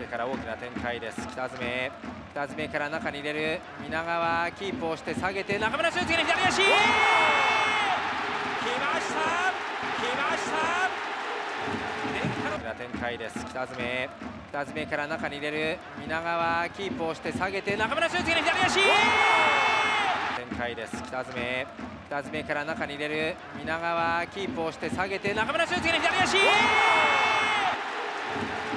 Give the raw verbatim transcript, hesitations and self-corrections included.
から大きな展開です。北爪北爪から中に入れる皆川、キープをして下げて中村俊輔に左足、来ました来ました大きな展開です。北爪北爪から中に入れる皆川、キープをして下げて中村俊輔に左足、展開です。北爪北爪から中に入れる皆川、キープをして下げて中村俊輔に左足、